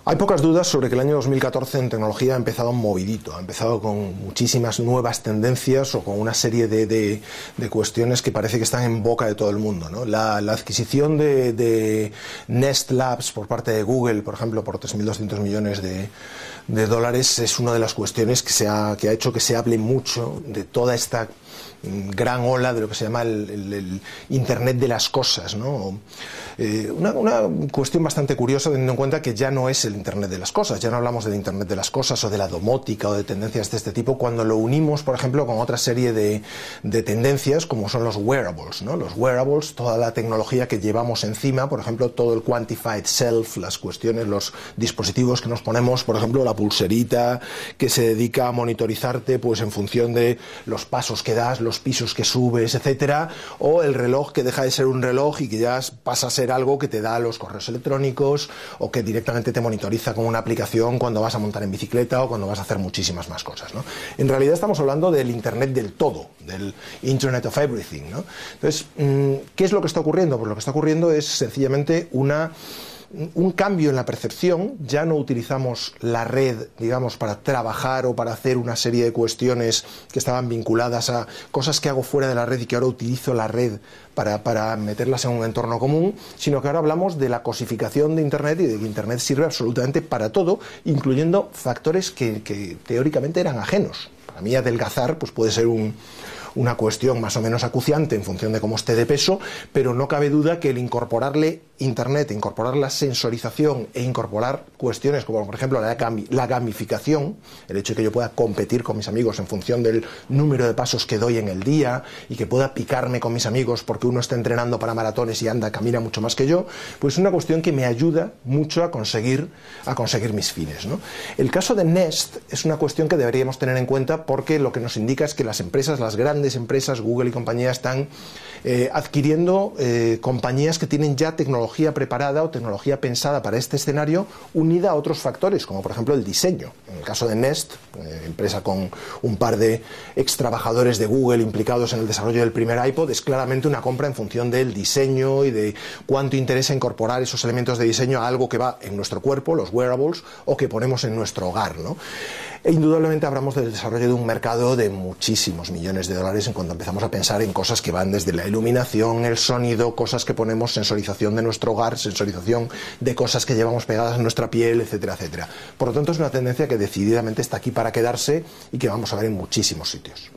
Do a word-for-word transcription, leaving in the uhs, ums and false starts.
Hay pocas dudas sobre que el año dos mil catorce en tecnología ha empezado movidito, ha empezado con muchísimas nuevas tendencias o con una serie de, de, de cuestiones que parece que están en boca de todo el mundo, ¿no? La, la adquisición de, de Nest Labs por parte de Google, por ejemplo, por tres mil doscientos millones de, de dólares, es una de las cuestiones que, se ha, que ha hecho que se hable mucho de toda esta gran ola de lo que se llama el, el, el Internet de las cosas, ¿no? Eh, una, una cuestión bastante curiosa, teniendo en cuenta que ya no es el Internet de las cosas, ya no hablamos del Internet de las cosas o de la domótica o de tendencias de este tipo, cuando lo unimos, por ejemplo, con otra serie de, de tendencias como son los wearables, ¿no? Los wearables, toda la tecnología que llevamos encima, por ejemplo, todo el quantified self, las cuestiones, los dispositivos que nos ponemos, por ejemplo, la pulserita que se dedica a monitorizarte pues en función de los pasos que das, los pisos que subes, etcétera, o el reloj que deja de ser un reloj y que ya pasa a ser algo que te da los correos electrónicos o que directamente te monitoriza con una aplicación cuando vas a montar en bicicleta o cuando vas a hacer muchísimas más cosas, ¿no? En realidad estamos hablando del Internet del todo, del Internet of Everything, ¿no? Entonces, ¿qué es lo que está ocurriendo? Pues lo que está ocurriendo es sencillamente una un cambio en la percepción. Ya no utilizamos la red, digamos, para trabajar o para hacer una serie de cuestiones que estaban vinculadas a cosas que hago fuera de la red y que ahora utilizo la red para, para meterlas en un entorno común, sino que ahora hablamos de la cosificación de Internet y de que Internet sirve absolutamente para todo, incluyendo factores que, que teóricamente eran ajenos. Para mí adelgazar pues puede ser un una cuestión más o menos acuciante en función de cómo esté de peso, pero no cabe duda que el incorporarle Internet, incorporar la sensorización e incorporar cuestiones como por ejemplo la, gami, la gamificación, el hecho de que yo pueda competir con mis amigos en función del número de pasos que doy en el día y que pueda picarme con mis amigos porque uno está entrenando para maratones y anda, camina mucho más que yo, pues es una cuestión que me ayuda mucho a conseguir, a conseguir mis fines, ¿no? El caso de Nest es una cuestión que deberíamos tener en cuenta porque lo que nos indica es que las empresas, las grandes empresas, Google y compañía, están eh, adquiriendo eh, compañías que tienen ya tecnología preparada o tecnología pensada para este escenario, unida a otros factores, como por ejemplo el diseño. En el caso de Nest, eh, empresa con un par de ex trabajadores de Google implicados en el desarrollo del primer iPod, es claramente una compra en función del diseño y de cuánto interesa incorporar esos elementos de diseño a algo que va en nuestro cuerpo, los wearables, o que ponemos en nuestro hogar, ¿no? E indudablemente hablamos del desarrollo de un mercado de muchísimos millones de dólares en cuanto empezamos a pensar en cosas que van desde la iluminación, el sonido, cosas que ponemos, sensorización de nuestro hogar, sensorización de cosas que llevamos pegadas en nuestra piel, etcétera, etcétera. Por lo tanto, es una tendencia que decididamente está aquí para quedarse y que vamos a ver en muchísimos sitios.